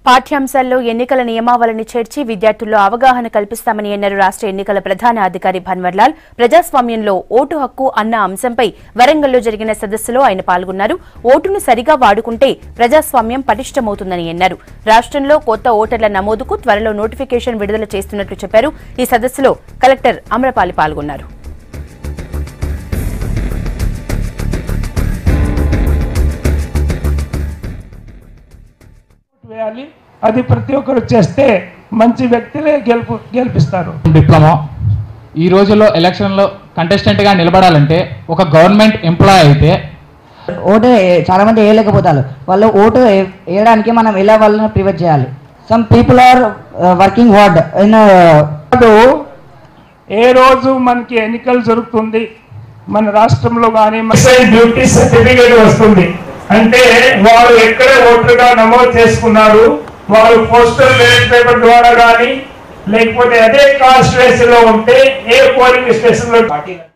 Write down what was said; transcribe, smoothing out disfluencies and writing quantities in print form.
పాఠ్యాంశాల్లో ఎన్నికల నియమావళిని చేర్చి విద్యార్థుల్లో అవగాహన కల్పిస్తామని అన్నారు రాష్ట్ర ఎన్నికల ప్రధాన అధికారి భన్వర్లాల్. ప్రజాస్వామ్యంలో ఓటు హక్కు అన్న అంశంపై వరంగల్లో జరిగిన సదస్సులో ఆయన పాల్గొన్నారు. ఓటును సరిగా వాడుకుంటే ప్రజాస్వామ్యం పటిష్టమవుతుందని అన్నారు. రాష్ట్రంలో కొత్త ఓటర్ల నమోదుకు త్వరలో నోటిఫికేషన్ విడుదల చేస్తున్నట్లు చెప్పారు. ఈ సదస్సులో కలెక్టర్ అమ్రపాలి పాల్గొన్నారు. అది ప్రతి ఒక్కరు చేస్తే మంచి వ్యక్తులే గెలిపిస్తారు. డిప్లొమా ఈ రోజుల్లో ఎలక్షన్లో కంటెస్టెంట్ గా నిలబడాలంటే ఒక గవర్నమెంట్ ఎంప్లాయ్ అయితే ఓటు చాలా మంది వేయలేకపోతారు. వాళ్ళు ఓటు వేయడానికి మనం ఎలా వాళ్ళని ప్రివెంట్ చేయాలి. Some people are working hard in a రోజు మనకి ఎన్నికలు జరుగుతుంది మన రాష్ట్రంలో కానీ డ్యూటీ సర్టిఫికేట్ వస్తుంది అంటే వారు ఎక్కడ ఓటర్గా నమోదు చేసుకున్నారు, వారు పోస్టల్ బ్యాలెట్ పేపర్ ద్వారా కానీ లేకపోతే అదే కాన్స్టిట్యుయెన్సీలో ఉంటే ఏ పోలింగ్ స్టేషన్ లో